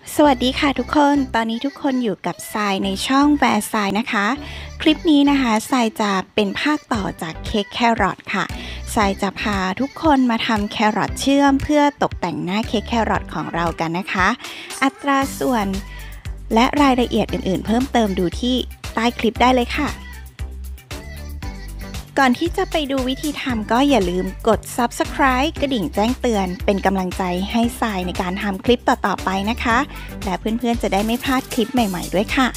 สวัสดีค่ะทุกคนตอนนี้ทุกคนอยู่กับทรายในช่องแวร์ทรายนะคะคลิปนี้นะคะทรายจะเป็นภาคต่อจากเค้กแครอทค่ะทรายจะพาทุกคนมาทำแครอทเชื่อมเพื่อตกแต่งหน้าเค้กแครอทของเรากันนะคะอัตราส่วนและรายละเอียดอื่นๆเพิ่มเติมดูที่ใต้คลิปได้เลยค่ะก่อนที่จะไปดูวิธีทำก็อย่าลืมกด Subscribe กระดิ่งแจ้งเตือนเป็นกำลังใจให้ทรายในการทำคลิปต่อๆไปนะคะและเพื่อนๆจะได้ไม่พลาดคลิปใหม่ๆด้วยค่ะ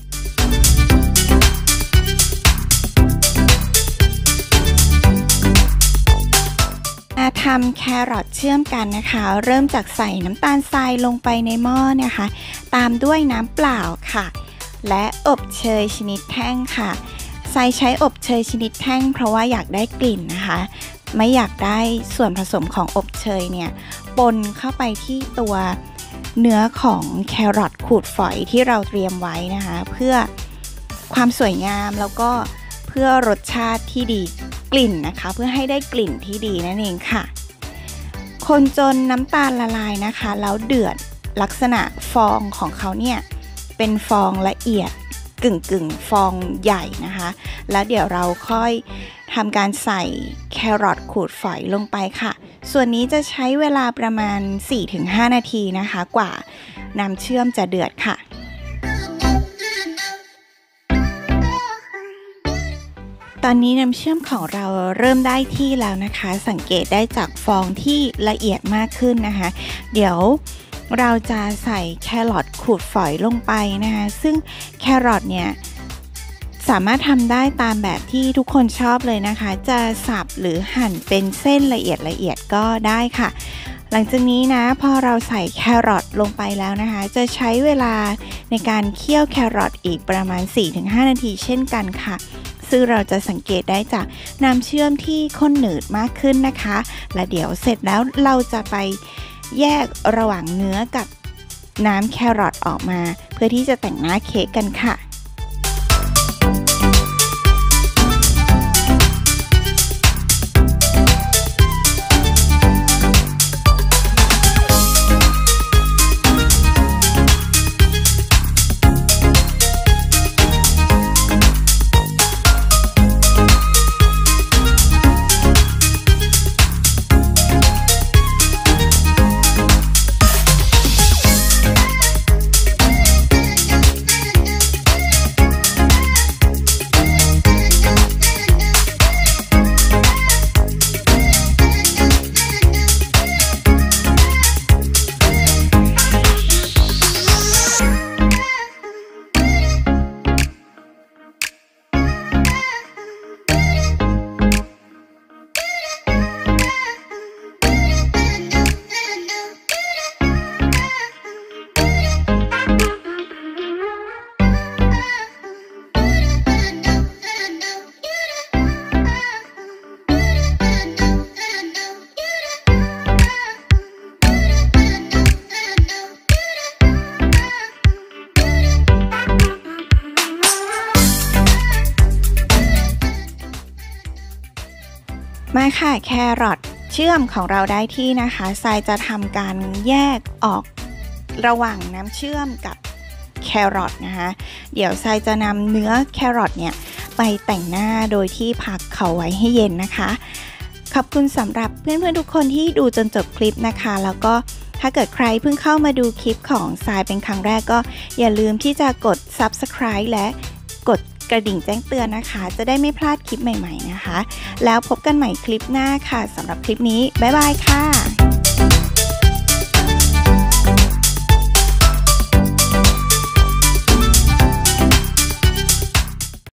มาทำแครอทเชื่อมกันนะคะเริ่มจากใส่น้ำตาลทรายลงไปในหม้อนะคะตามด้วยน้ำเปล่าค่ะและอบเชยชนิดแท่งค่ะทรายใช้อบเชยชนิดแท่งเพราะว่าอยากได้กลิ่นนะคะไม่อยากได้ส่วนผสมของอบเชยเนี่ยปนเข้าไปที่ตัวเนื้อของแครอทขูดฝอยที่เราเตรียมไว้นะคะเพื่อความสวยงามแล้วก็เพื่อรสชาติที่ดีกลิ่นนะคะเพื่อให้ได้กลิ่นที่ดีนั่นเองค่ะคนจนน้ำตาลละลายนะคะแล้วเดือดลักษณะฟองของเขาเนี่ยเป็นฟองละเอียดกึ่งฟองใหญ่นะคะแล้วเดี๋ยวเราค่อยทำการใส่แครอทขูดฝอยลงไปค่ะส่วนนี้จะใช้เวลาประมาณ 4-5 นาทีนะคะกว่าน้ำเชื่อมจะเดือดค่ะตอนนี้น้ำเชื่อมของเราเริ่มได้ที่แล้วนะคะสังเกตได้จากฟองที่ละเอียดมากขึ้นนะคะเดี๋ยวเราจะใส่แครอทขูดฝอยลงไปนะคะซึ่งแครอทเนี่ยสามารถทำได้ตามแบบที่ทุกคนชอบเลยนะคะจะสับหรือหั่นเป็นเส้นละเอียดก็ได้ค่ะหลังจากนี้นะพอเราใส่แครอทลงไปแล้วนะคะจะใช้เวลาในการเคี่ยวแครอทอีกประมาณ 4-5 นาทีเช่นกันค่ะซึ่งเราจะสังเกตได้จากน้ำเชื่อมที่ข้นหนืดมากขึ้นนะคะและเดี๋ยวเสร็จแล้วเราจะไปแยกระหว่างเนื้อกับน้ำแครอทออกมาเพื่อที่จะแต่งหน้าเค้กกันค่ะมาค่ะแครอทเชื่อมของเราได้ที่นะคะทรายจะทำการแยกออกระหว่างน้ำเชื่อมกับแครอทนะคะเดี๋ยวทรายจะนำเนื้อแครอทเนี่ยไปแต่งหน้าโดยที่พักเขาไว้ให้เย็นนะคะขอบคุณสำหรับเพื่อนๆทุกคนที่ดูจนจบคลิปนะคะแล้วก็ถ้าเกิดใครเพิ่งเข้ามาดูคลิปของทรายเป็นครั้งแรกก็อย่าลืมที่จะกด Subscribe และกดกระดิ่งแจ้งเตือนนะคะจะได้ไม่พลาดคลิปใหม่ๆนะคะแล้วพบกันใหม่คลิปหน้าค่ะสำหรับคลิปนี้บ๊ายบายค่ะ